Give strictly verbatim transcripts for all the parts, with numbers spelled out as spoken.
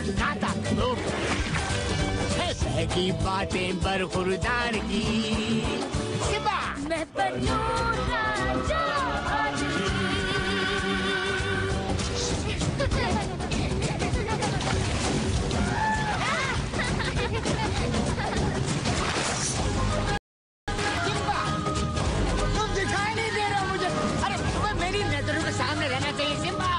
नाता दो की बातें बरखुरदार की सिम्बा मैं बनूं राजा सिम्बा तुम दिखाई नहीं दे रहे हो मुझे। अरे तुम्हें मेरी नजरों के सामने रहना चाहिए सिम्बा।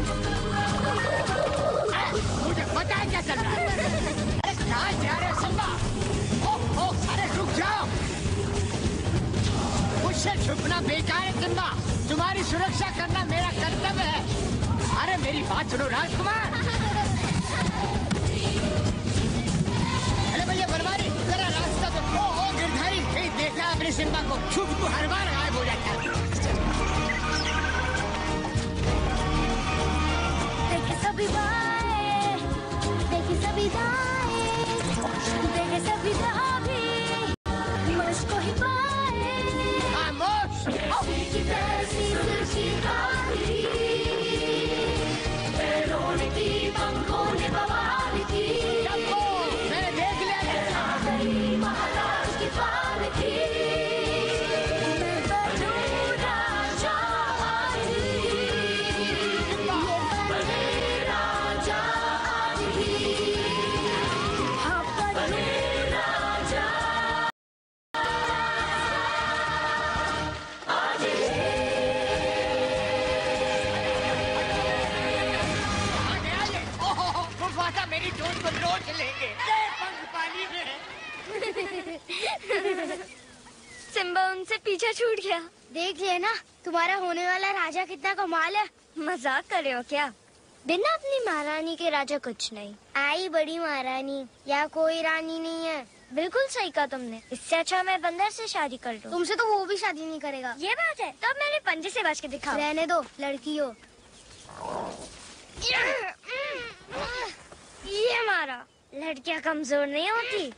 मुझे पता है क्या चल रहा है। अरे कहाँ जा रहे हो सिम्बा? ओ, ओ, अरे रुक जाओ। मुझसे छुपना बेकार है सिम्बा। तुम्हारी सुरक्षा करना मेरा कर्तव्य है। अरे मेरी बात सुनो राजकुमार। अरे भैया बनवारी जरा रास्ता तो। ओ, ओ गिरधारी कहीं देखा अपने सिम्बा को? छुप तो हर बार गायब हो जाता है। देखे सभी बाएं, देखे सभी दाएं, देखे सभी दाएं, मुझको ही पाए। खामोश। की पैसी तुझी गाली, पैरों की पंखों ने बवाल की। मैंने देख लिया। गई महाराज की पाल की। मैं बनूं राजा आज ही, ये बने राजा आज ही। हाँ बनूं राजा आज ही। आ गया ये। ओहो, मुफासा मेरी दोस्त को नोच लेंगे। ये पंख पानी में है। सिम्बा उनसे पीछा छूट गया। देख लिया ना, तुम्हारा होने वाला राजा कितना कमाल है। मजाक कर रहे हो क्या? बिना अपनी महारानी के राजा कुछ नहीं। आई बड़ी महारानी या कोई रानी नहीं है। बिल्कुल सही कहा तुमने। इससे अच्छा मैं बंदर से शादी कर लूं। तुमसे तो वो भी शादी नहीं करेगा। ये बात है, तो अब मेरे पंजे से बच के दिखाओ। रहने दो, लड़की हो। ये मारा। लड़कियां कमजोर नहीं होती।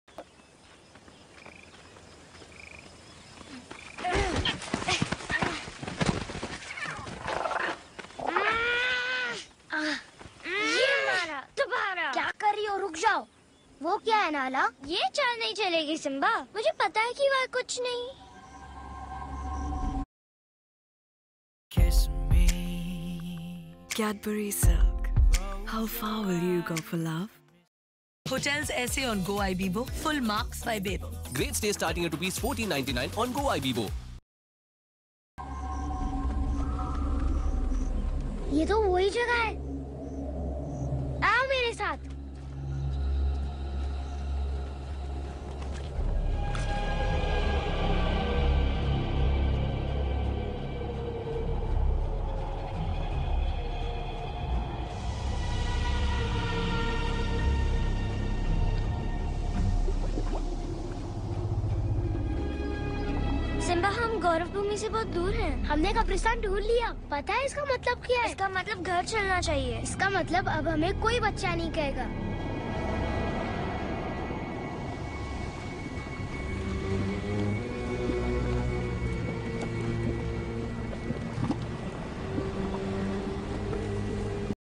ये मारा दोबारा। क्या कर रही हो? रुक जाओ। वो क्या है नाला? ये चाल नहीं चलेगी सिम्बा। मुझे पता है कि वह कुछ नहीं। Kiss me. Cadbury Silk. How far will you go for love? Hotels ऐसे on Go Ibibo. Full marks by Bebo. Great stay starting at rupees fourteen ninety-nine on Go Ibibo. ये तो वही जगह है। आओ मेरे साथ। सिम्बा हम गौरव भूमि से बहुत दूर हैं। हमने कब्रिस्तान ढूंढ लिया। पता है इसका मतलब क्या है? इसका मतलब घर चलना चाहिए। इसका मतलब अब हमें कोई बच्चा नहीं कहेगा।